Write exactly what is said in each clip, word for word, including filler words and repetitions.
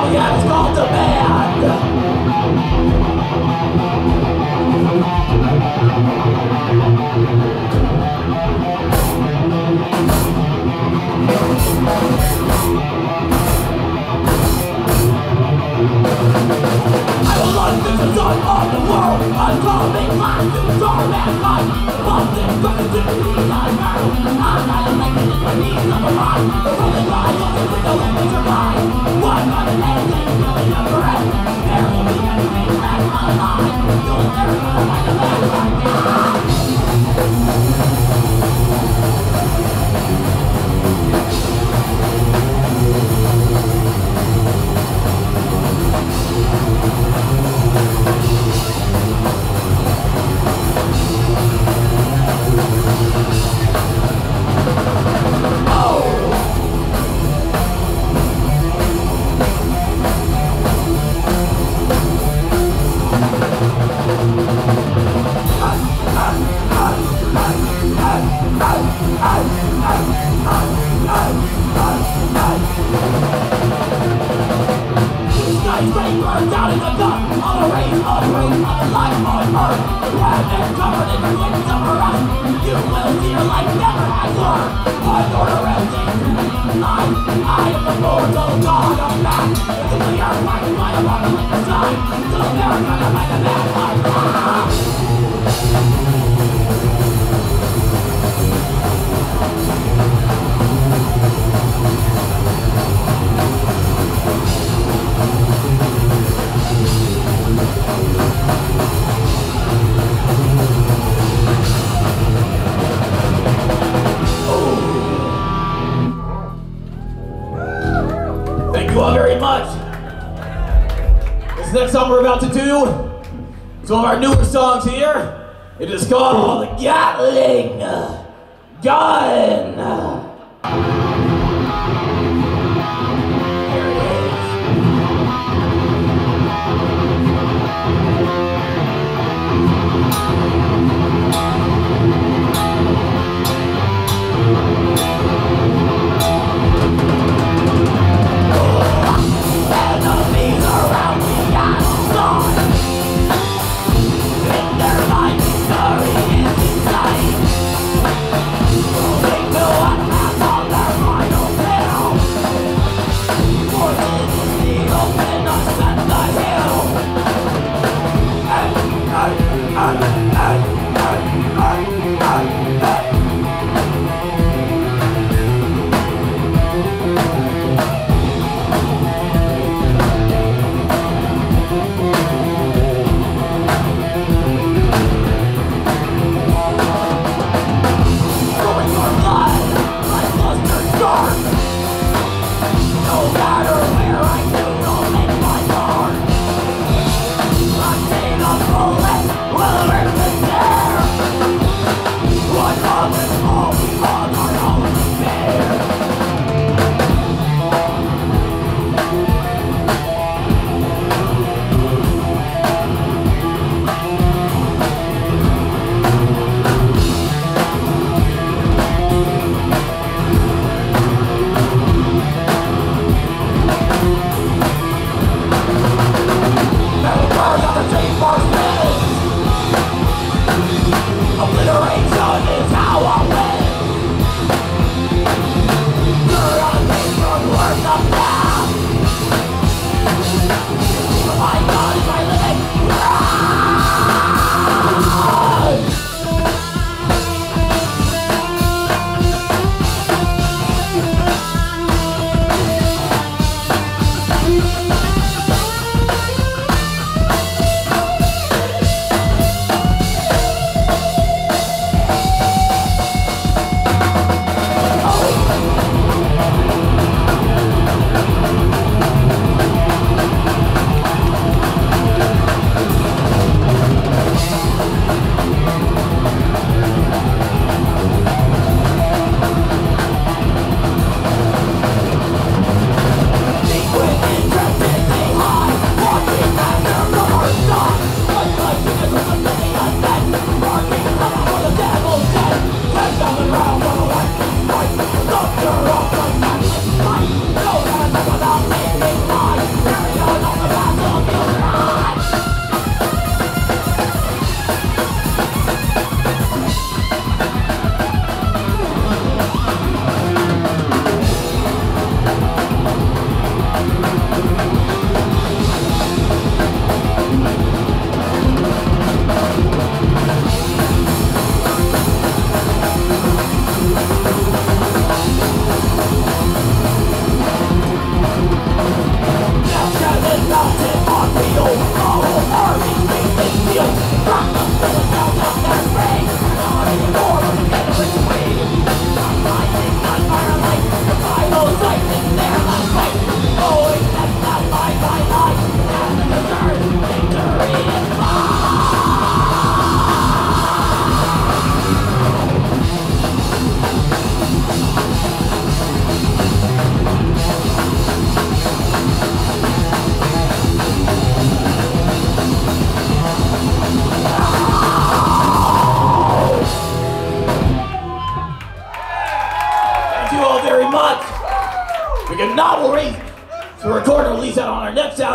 yeah, it's called demand. I will unfix the sun of the world. I'm coming back to storm and fight. Something coming to me on earth. I'm not elected in my knees of a ride. Rolling by looking with no one to survive. One on an ending, feeling of breath. There will be anything left alive. You'll never gonna find a man like me. Down in the dark, all the rays of rain of the light on earth. When they're covered in flames of rust, you will see your life never has learned. One order empty to the light. I am the mortal god of man. If we are fighting by the apocalyptic side, you'll never gonna find a man like that. Thank you all very much. This next song we're about to do is one of our newer songs here. It is called Gatling Gun. Inside. They know what has on their final bill.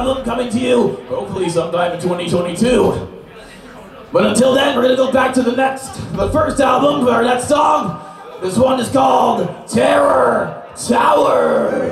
album coming to you hopefully sometime in twenty twenty-two. But until then, we're gonna go back to the next, the first album, our next song. This one is called Terror Tower.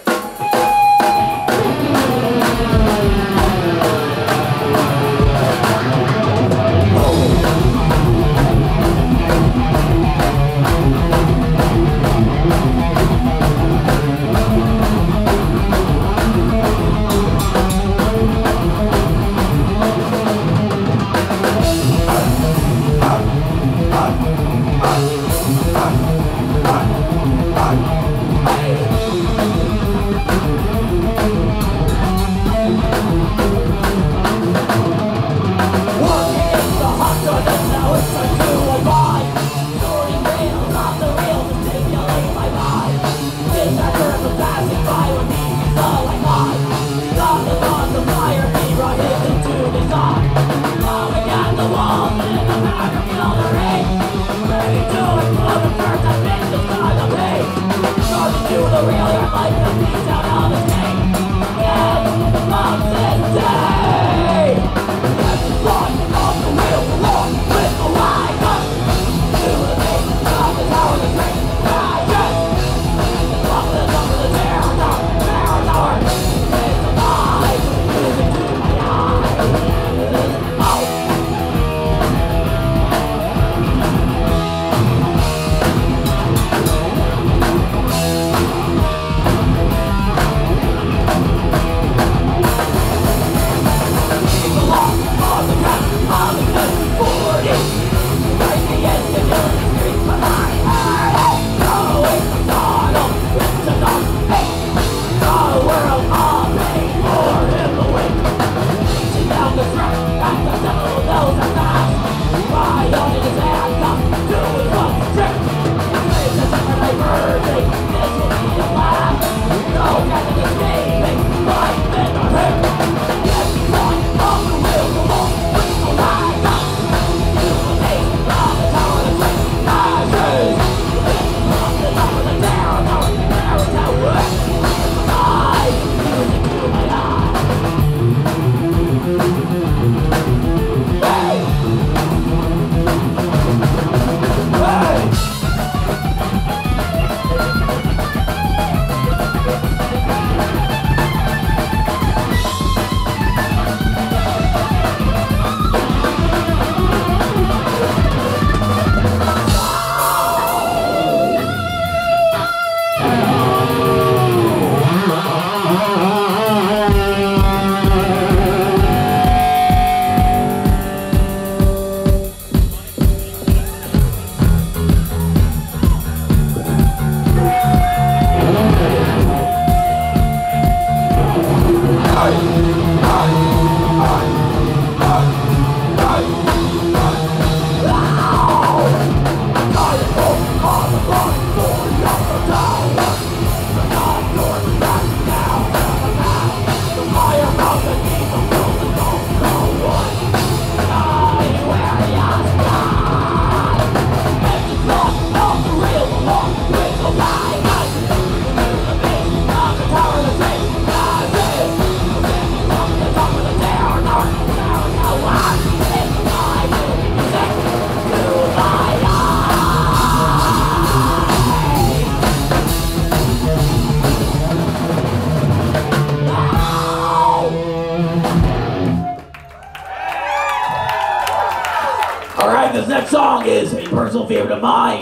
This next song is a personal favorite of mine.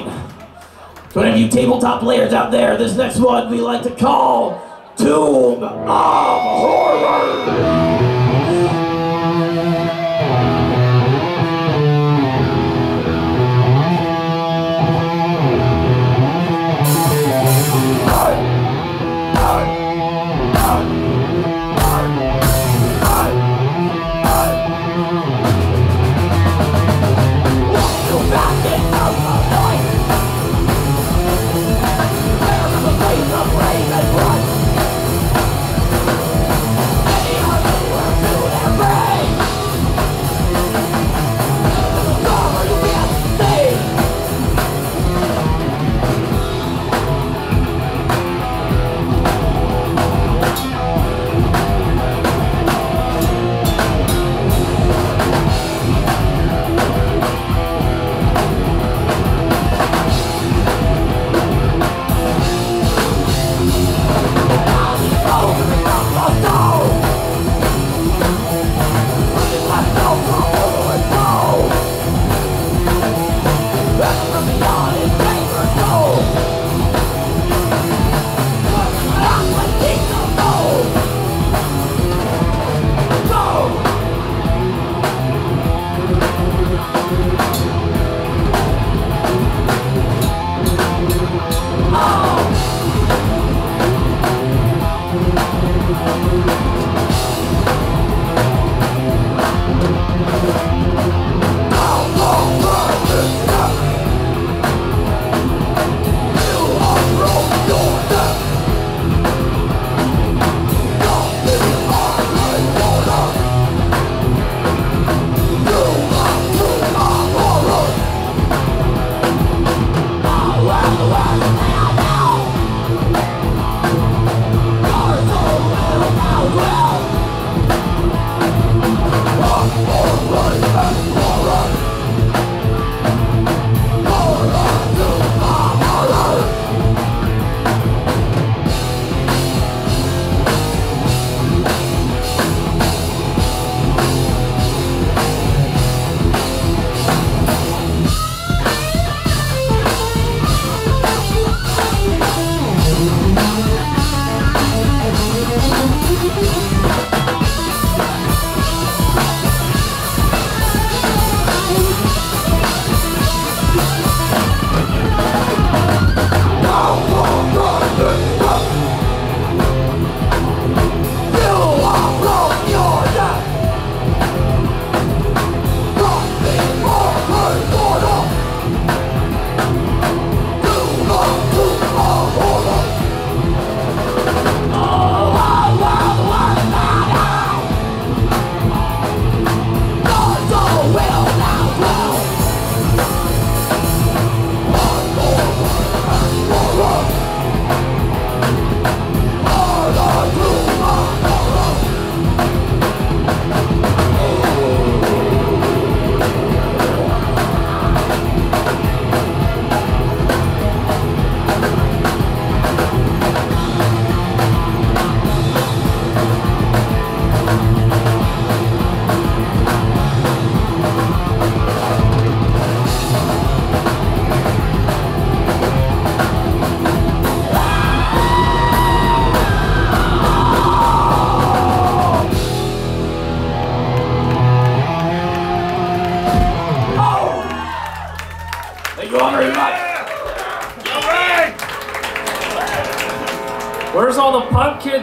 So any of you tabletop players out there, this next one we like to call Tomb of Horror. Brave and blood. Any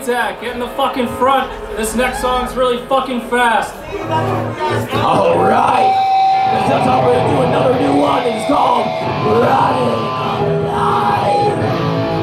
attack. Get in the fucking front. This next song's really fucking fast. Alright! Next up we're gonna do another new one. It's called Running Alive.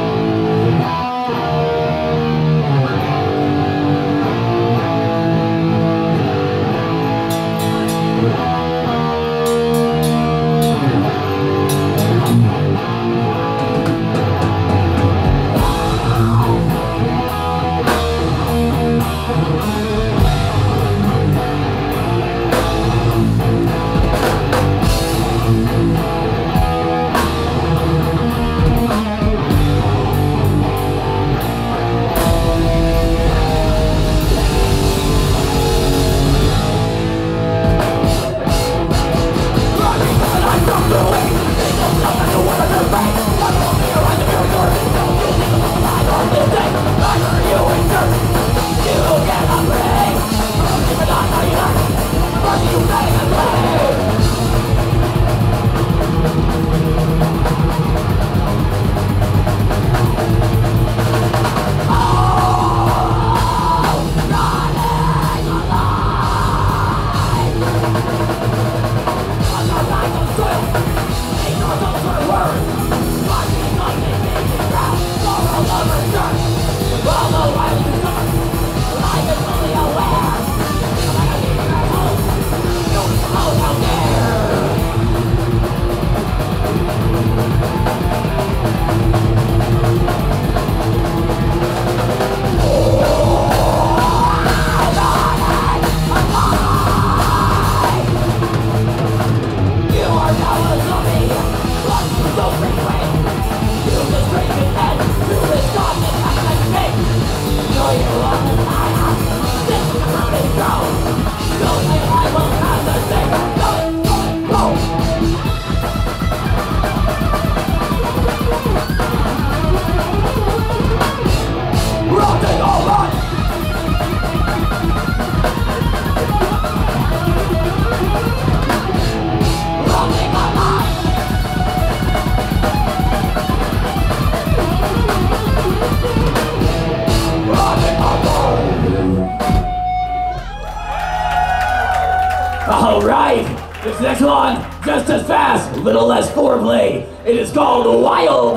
Alright, this next one, just as fast, a little less foreplay. It is called Wild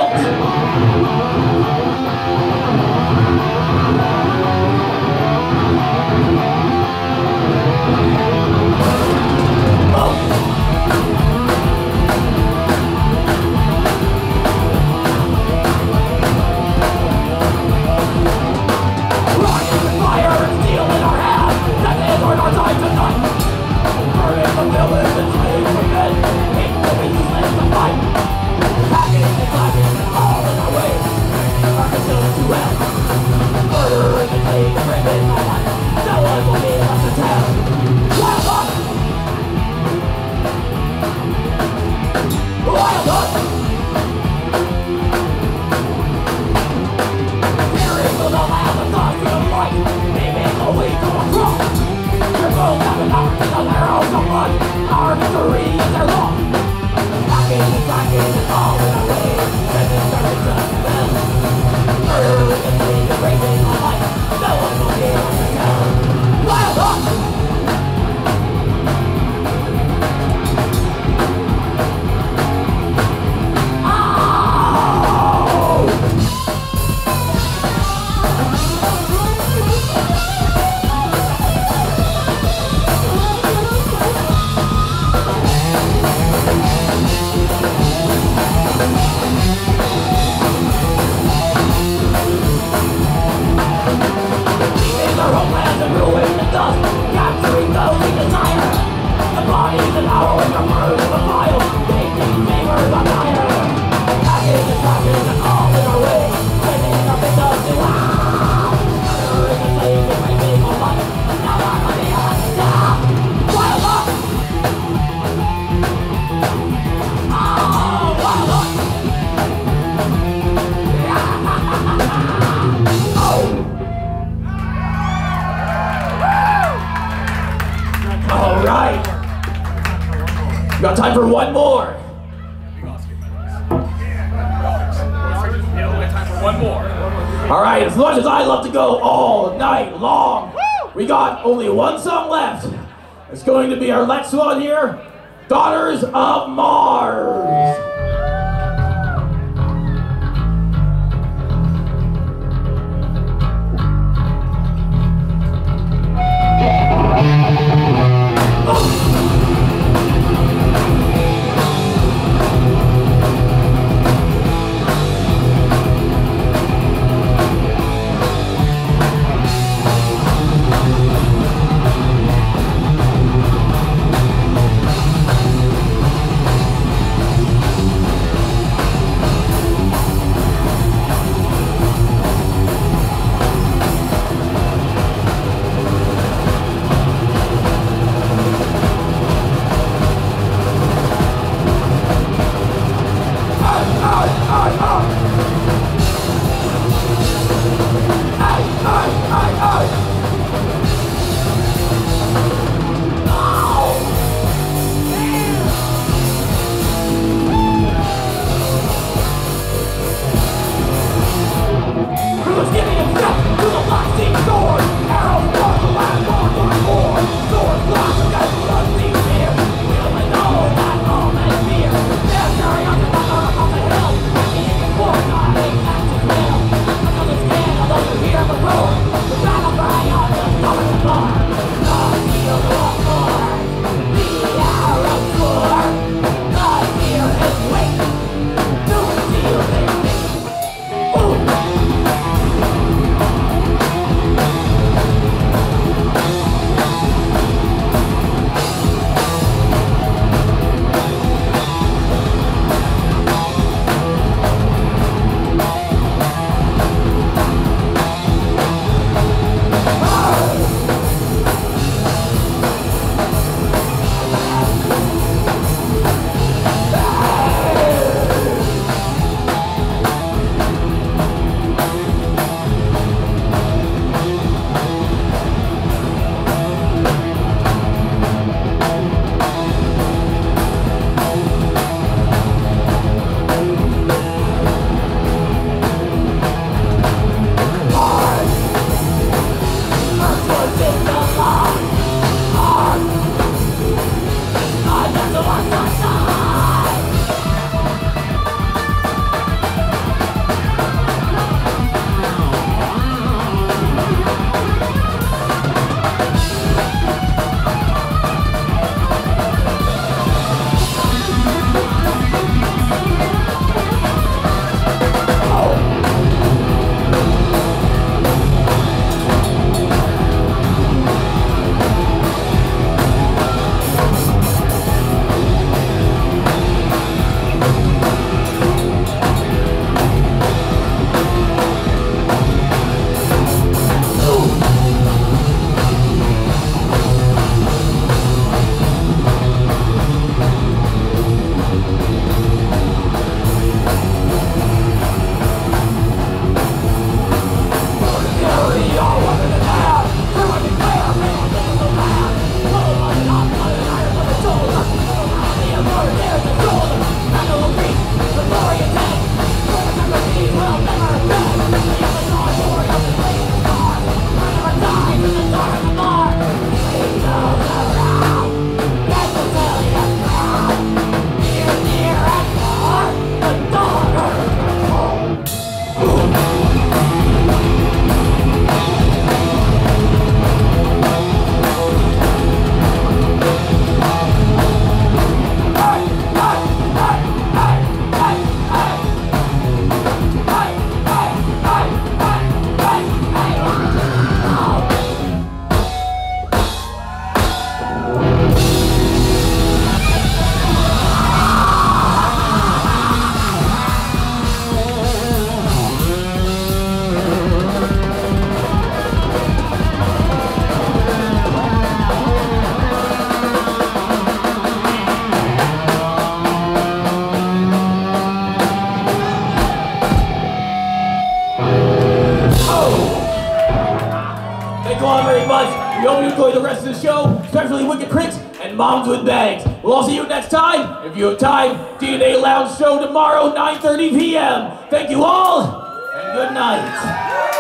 Hunt. Got time for one more. Yeah, we got time for one more. All right, as much as I love to go all night long, we got only one song left. It's going to be our next one here, Daughters of Mars. We hope you enjoy the rest of the show, especially Wicked Critics and Moms with Bags. We'll all see you next time. If you have time, D N A Lounge show tomorrow, nine thirty p m Thank you all, and Good night.